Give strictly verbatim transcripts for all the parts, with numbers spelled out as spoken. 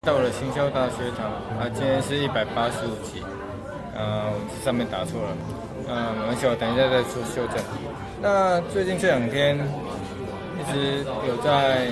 到了行销大学堂啊，今天是一百八十五集，呃，我上面打错了，呃，没关系，我等一下再做修正。那最近这两天一直有在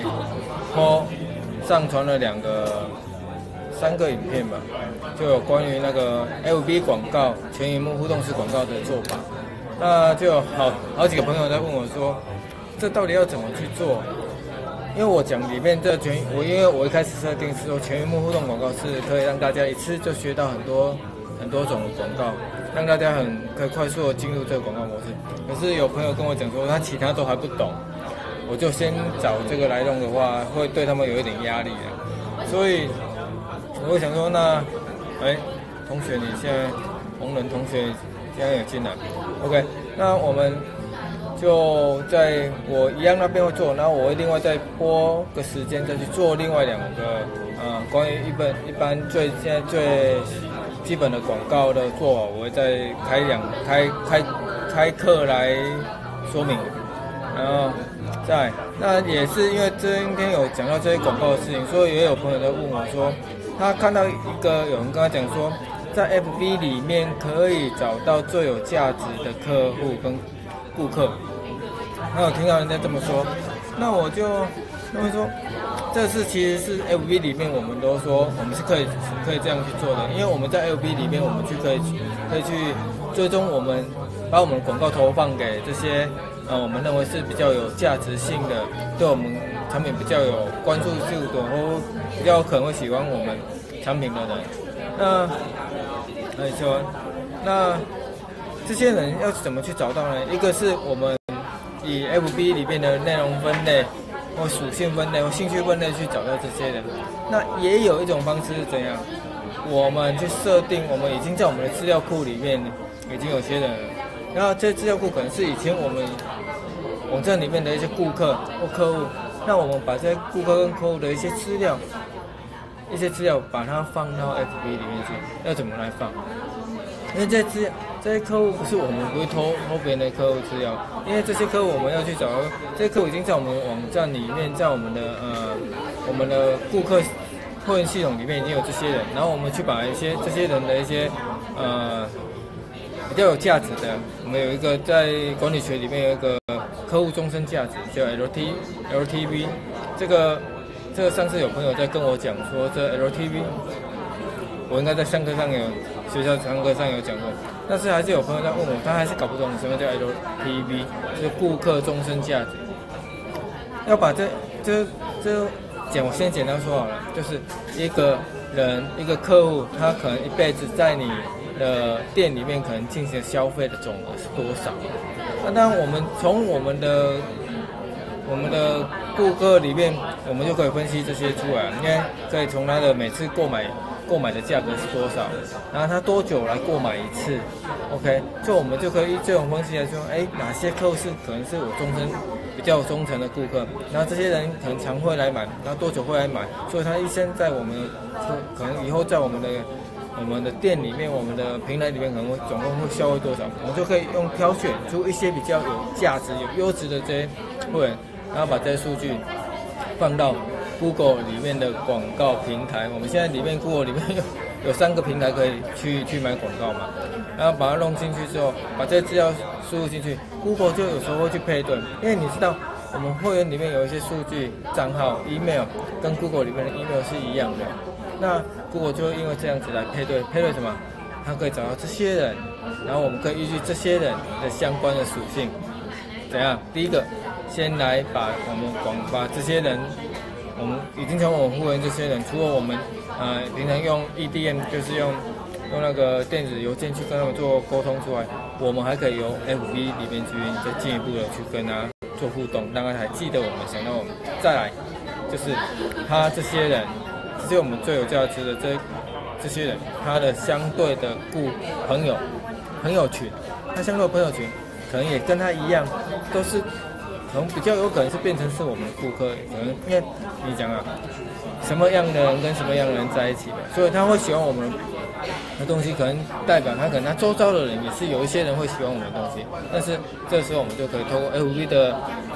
po 上传了两个、三个影片吧，就有关于那个 F B 广告全萤幕互动式广告的做法。那就有好好几个朋友在问我说，这到底要怎么去做？因为我讲里面这全我因为我一开始设定是说全萤幕互动广告是可以让大家一次就学到很多很多种广告，让大家很可以快速的进入这个广告模式。可是有朋友跟我讲说他其他都还不懂，我就先找这个来弄的话，会对他们有一点压力的。所以我会想说，那哎，同学你现在红人同学现在有进来 ，OK， 那我们。就在我一样那边会做，然后我会另外再拨个时间再去做另外两个呃关于一般一般最现在最基本的广告的做法，我会再开两开开开课来说明，然后再那也是因为今天有讲到这些广告的事情，所以也有朋友在问我说，他看到一个有人跟他讲说，在 F B 里面可以找到最有价值的客户跟顾客。那我听到人家这么说，那我就那么说，这是其实是 F B 里面我们都说我们是可以可以这样去做的，因为我们在 F B 里面我们去可以可以去追踪我们把我们的广告投放给这些呃我们认为是比较有价值性的，对我们产品比较有关注度的或比较可能会喜欢我们产品的人。那那你说，那这些人要怎么去找到呢？一个是我们以 F B 里面的内容分类或属性分类或兴趣分类去找到这些人。那也有一种方式是怎样？我们去设定，我们已经在我们的资料库里面已经有些人了，然后这资料库可能是以前我们网站里面的一些顾客或客户，那我们把这些顾客跟客户的一些资料，一些资料把它放到 F B 里面去，要怎么来放？因为这些这些客户不是我们不会偷偷别人的客户资料，因为这些客户我们要去找，这些客户已经在我们网站里面，在我们的呃我们的顾客会员系统里面已经有这些人，然后我们去把一些这些人的一些呃比较有价值的，我们有一个在管理学里面有一个客户终身价值叫 L T L T V， 这个这个上次有朋友在跟我讲说这 L T V， 我应该在上课上有。学校上课上有讲过，但是还是有朋友在问我，他还是搞不懂什么叫 L T V， 就是顾客终身价值。要把这这这简我先简单说好了，就是一个人一个客户，他可能一辈子在你的店里面可能进行消费的总额是多少？那当然我们从我们的我们的顾客里面，我们就可以分析这些出来，因为可以从他的每次购买。购买的价格是多少？然后他多久来购买一次 ？OK， 就我们就可以这种分析来说，哎，哪些客户是可能是我终身比较忠诚的顾客，然后这些人可能常会来买，然后多久会来买，所以他一生在我们可能以后在我们的我们的店里面，我们的平台里面可能会总共会消费多少，我们就可以用挑选出一些比较有价值、有优质的这些会员，然后把这些数据放到Google 里面的广告平台，我们现在里面 Google 里面有有三个平台可以去去买广告嘛，然后把它弄进去之后，把这些资料输入进去 ，Google 就有时候会去配对，因为你知道我们会员里面有一些数据账号 email 跟 Google 里面的 email 是一样的，那 Google 就会因为这样子来配对，配对什么？它可以找到这些人，然后我们可以依据这些人的相关的属性，怎样？第一个，先来把我们广把这些人。我们已经成为我们会员这些人，除了我们呃平常用 E D M， 就是用用那个电子邮件去跟他们做沟通之外，我们还可以由 F B 里面去再进一步的去跟他做互动，让他还记得我们，想到我们。再来就是他这些人，这些我们最有价值的这这些人，他的相对的顾朋友朋友群，他相对的朋友群可能也跟他一样，都是。可能比较有可能是变成是我们的顾客，可能因为你讲啊，什么样的人跟什么样的人在一起的，所以他会喜欢我们的东西，可能代表他可能他周遭的人也是有一些人会喜欢我们的东西，但是这时候我们就可以透过 F B 的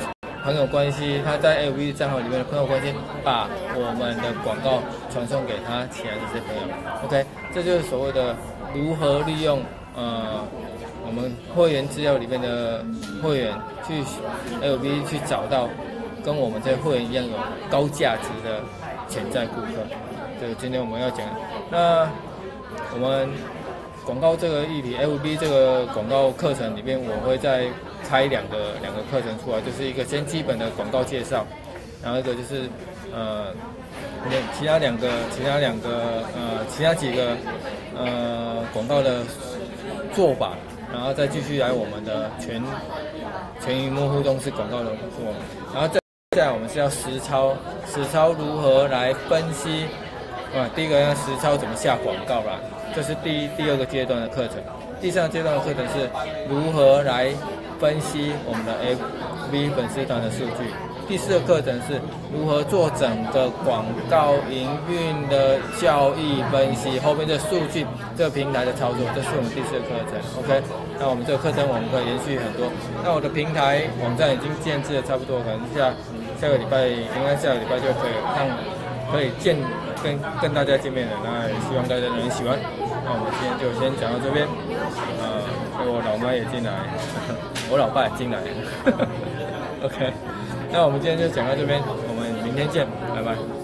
朋友关系，他在 F B 账号里面的朋友关系，把我们的广告传送给他其他这些朋友。OK， 这就是所谓的如何利用呃我们会员资料里面的会员去 F B 去找到跟我们这些会员一样有高价值的潜在顾客。这个今天我们要讲，那我们广告这个议题 ，F B 这个广告课程里面，我会再开两个两个课程出来，就是一个先基本的广告介绍，然后一个就是呃，其他两个其他两个呃其他几个呃广告的做法，然后再继续来我们的全全荧幕互动式广告的做，然后再再来我们是要实操实操如何来分析啊，第一个要实操怎么下广告啦。这是第一、第二个阶段的课程，第三个阶段的课程是如何来分析我们的 F B 粉丝团的数据。第四个课程是如何做整个广告营运的效益分析，后面的数据这个平台的操作，这是我们第四个课程。OK， 那我们这个课程我们可以延续很多。那我的平台网站已经建制的差不多，可能下下个礼拜应该下个礼拜就可以让可以见。跟跟大家见面了，那也希望大家能喜欢。那我们今天就先讲到这边。呃，我老妈也进来，我老爸也进来。OK， 那我们今天就讲到这边，我们明天见，拜拜。